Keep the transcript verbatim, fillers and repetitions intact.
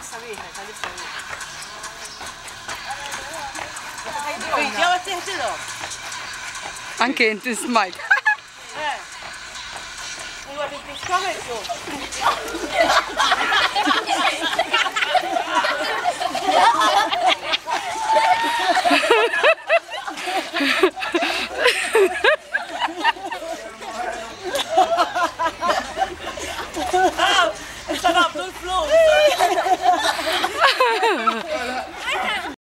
essa mesmo, tá lì. Vediamo te ce l'ho. Anche in this mic. Eh. Mi guarda il pescone e